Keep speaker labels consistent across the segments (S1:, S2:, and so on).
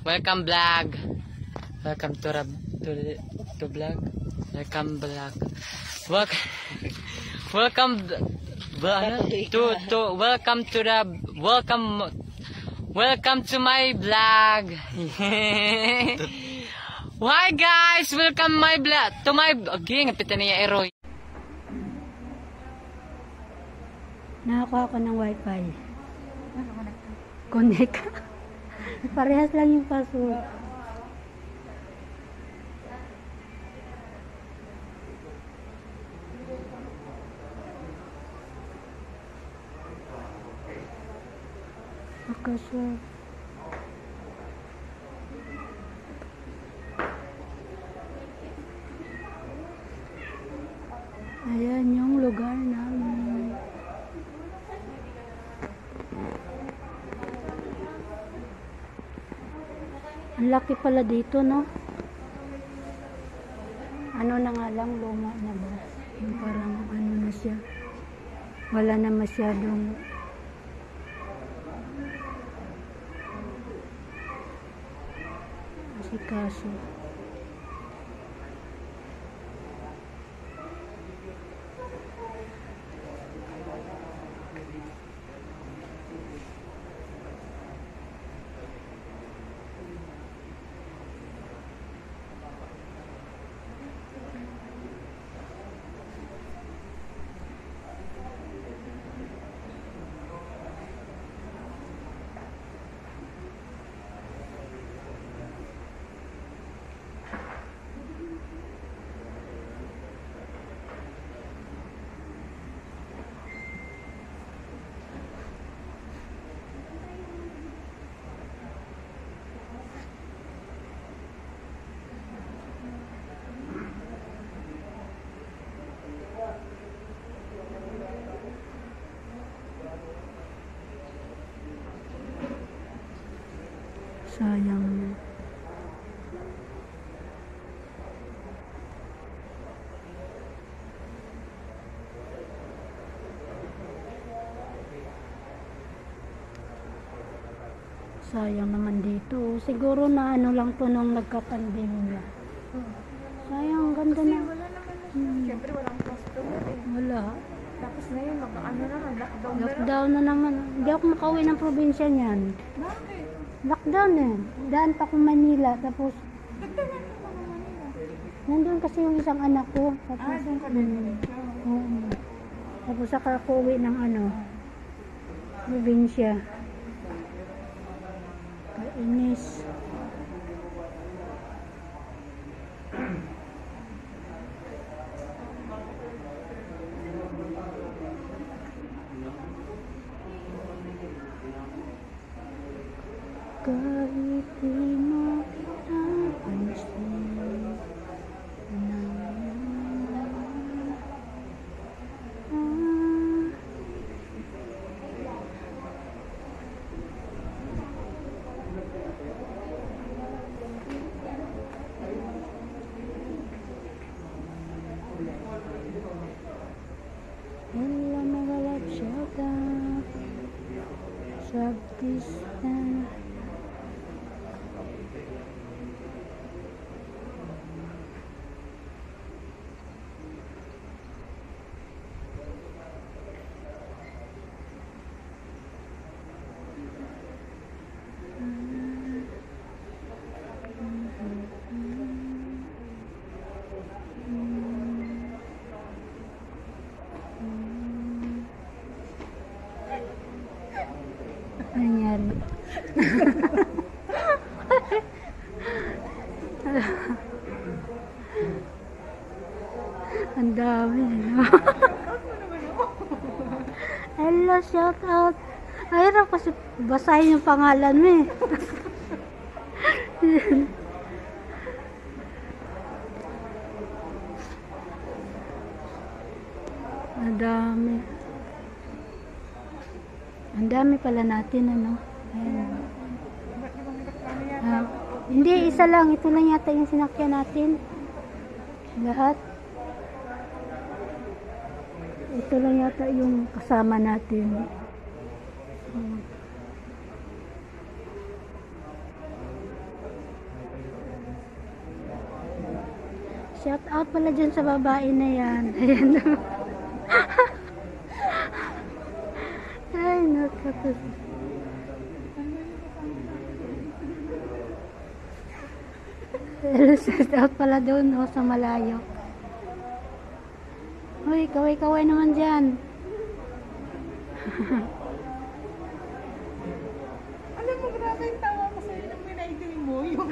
S1: Welcome vlog. Welcome to vlog. Welcome vlog. Welcome to my vlog. Hi guys, welcome my vlog to my ngapitan niya Eroy.
S2: Nakakuha ko ng wifi. Connect. Parehas lang yung password. Akasya. Ayan yung lugar namin. Ang laki pala dito, no? Ano na nga lang, luma na ba? Yung parang ano na siya. Wala na masyadong asikaso. Sayang. Sayang naman dito. Siguro na ano lang to nung nagka-pandemya. Sayang, ganda na.
S3: Wala naman. Siyempre walang customer eh.
S2: Wala.
S3: Tapos ngayon, ano naman, lockdown na.
S2: Lockdown na naman. Hindi ako makauwi ng probinsya niyan.
S3: Bakit?
S2: Lockdown eh. Daan pa ko Manila. Tapos,
S3: Nagtanan ka pa naman nila.
S2: nandun kasi yung isang anak ko. Tapos,
S3: Doon ka din.
S2: oo. Tapos saka ako uwi ng ano, probinsya. Kainis. Kahit di mo napansin wala magalap siya ka sa pista. Nangyari. Ang dami. Hello, shout out. Ayun kasi basahin yung pangalan mo eh. Ang dami. Ang dami pala natin, ano? Ayan. Hindi, isa lang. Ito lang yata yung sinakyan natin. Lahat. Ito lang yata yung kasama natin. Shout out pala dyan sa babae na yan. Ayan. Ay, nakakas. Shout out pala doon sa malayo. Uy, kaway-kaway naman dyan.
S3: Alam mo, grabe yung tawa ko sa'yo nung pinaitin mo yung...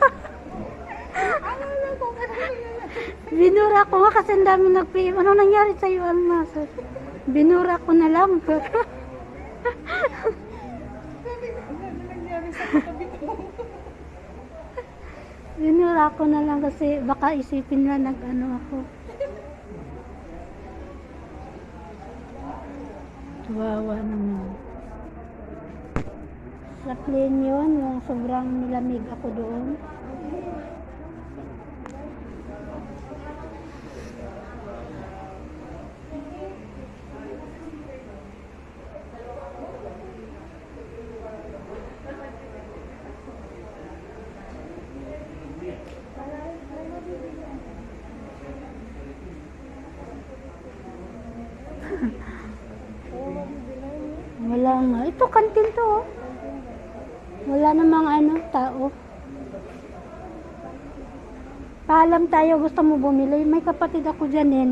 S3: Alam ko,
S2: Binura ko nga kasi ang dami nag-PM. Ano nangyari sa'yo, Alma? Binura ko na lang.
S3: sabi ko, ano nangyari sa katabi mo?
S2: Binura ko na lang kasi baka isipin na nag-ano ako. Tuwawa naman. Sa plane yun, yung sobrang nilamig ako doon. Wala nga. Ito, kantin to. Oh. Wala namang tao. Paalam tayo, gusto mo bumili. May kapatid ako dyan eh.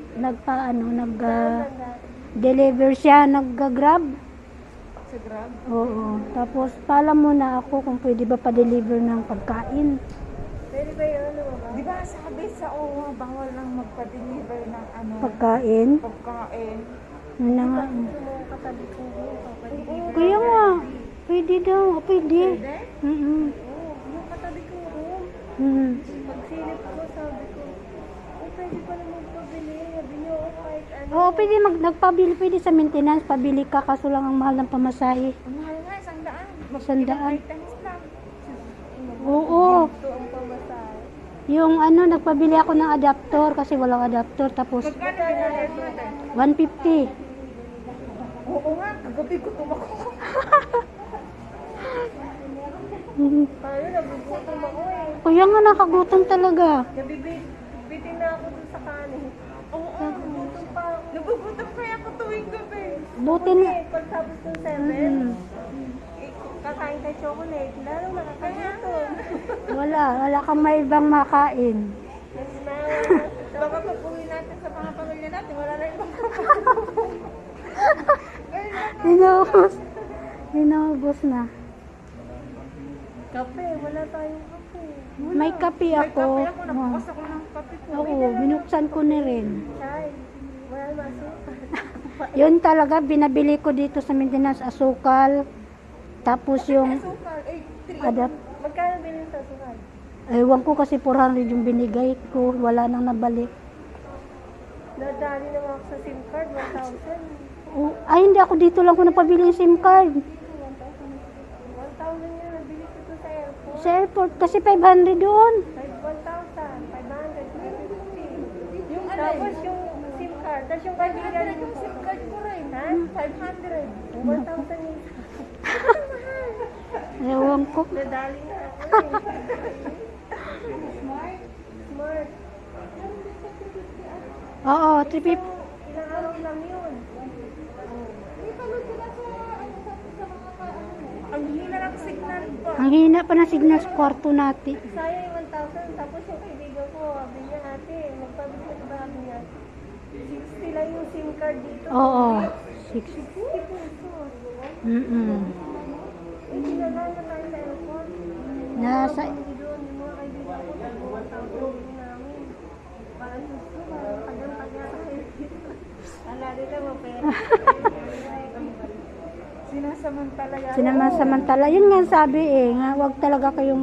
S2: Deliver siya. Nag-grab.
S3: Sa Grab?
S2: Oo. Tapos, paalam muna ako kung pwede ba pa-deliver ng pagkain.
S3: Pwede ba yun? Di ba sabi sa OWA, bawal lang magpa-deliver ng
S2: Pagkain.
S3: pagkain?
S2: Ano na nga.
S3: Katabi ko yun.
S2: Kaya nga. Pwede daw. Pwede.
S3: Pwede?
S2: Mm-mm.
S3: Yung katabi ko room. Pagsilip ko, sabi ko, pwede pa naman pabili. Sabi niyo, kahit ano.
S2: Oo, pwede nagpabili. Pwede sa maintenance. Pabili ka kaso lang ang mahal ng pamasahe.
S3: Ang mahal nga, 100.
S2: 100.
S3: Items lang.
S2: Oo.
S3: Ito ang pamasahe.
S2: Yung nagpabili ako ng adapter kasi walang adapter. Tapos,
S3: Magkano binayad natin?
S2: 150.
S3: Oo nga, kagabi ko tumakbo. Tayo, nagugutom ako eh.
S2: Kaya nga nakagutom talaga.
S3: Nabibitin na ako dun sa kanin. Oo, nagugutom pa ako. Nagugutom kaya ako tuwing gabi.
S2: Buti na.
S3: Pagtapos ng 7, kakain kay chocolate, lalo nakakagutom.
S2: Wala kang may ibang makain.
S3: Yes, ma'am. Baka pag-uwi natin sa mga pamilya natin, wala na ibang
S2: Inaubos na.
S3: kape, wala tayong kape.
S2: May kape ako.
S3: May kape ako, nabukas ako ng kape ko.
S2: Oo, binuksan ko na rin.
S3: Chay, wala masukal.
S2: Yun talaga, binabili ko dito sa maintenance asukal. Tapos yung
S3: Sukal, 3.
S2: adapt.
S3: Magkano bilhin sa sukal?
S2: Ewan ko kasi 400 yung binigay ko. Wala nang nabalik.
S3: Nadali naman ako sa SIM card, 1,000.
S2: Ay, hindi ako dito lang ko napabili yung SIM card.
S3: 1,000 yun, nabili ko to sa airport.
S2: Sa airport, kasi 500 doon.
S3: 1,000, 500, 350. Yung tapos yung SIM card, tapos yung kaibigan yung SIM card ko rin, ha? 500. 1,000 yun.
S2: Ewan ko.
S3: Nadali na ako eh. Smart. Smart.
S2: Oo, 350.
S3: Ilang araw lang yun. Ang hina ng signal po.
S2: Ang hina pa ng signal sa kwarto natin.
S3: Sayang yung 1,000. Tapos yung kaibigan ko, sabi niya, ate, magpabigyan ka ba kami niya? 60 lang yung SIM card dito.
S2: Oo, 6.
S3: 60 pesos. Eh, kinala na tayo sa airport.
S2: Nasa,
S3: Hindi doon, yung mga kaibigan ko, 1,000 din namin. Parang gusto, parang tagang-taga tayo dito. Ala, dito mo, pera. Sinasamantala yan.
S2: sinasamantala. Yun nga sabi nga wag talaga kayong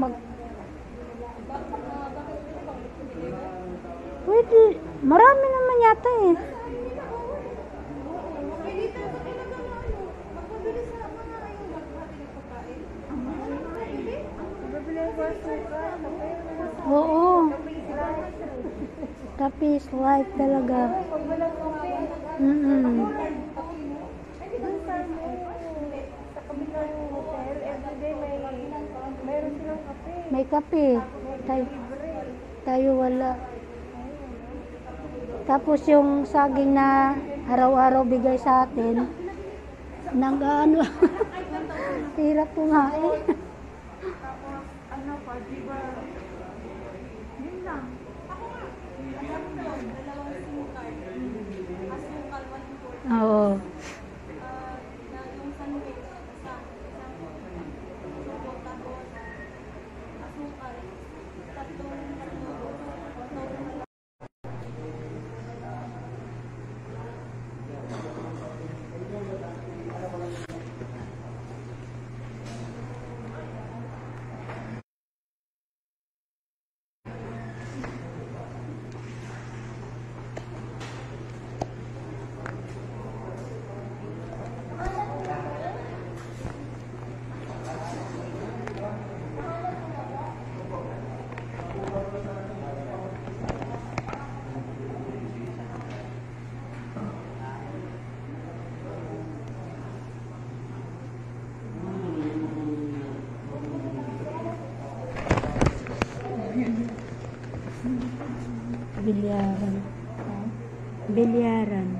S2: Pwede. Marami naman yata eh. Oo. Tapis light talaga.
S3: Sa kabilang hotel, everyday mayroon silang kape.
S2: May kape. Tayo wala. Tapos yung saging na araw-araw bigay sa atin, nag-ano, hirap kumain.
S3: Ano pa, di ba? Yun lang.
S2: Oo. Bilyaran. Bilyaran.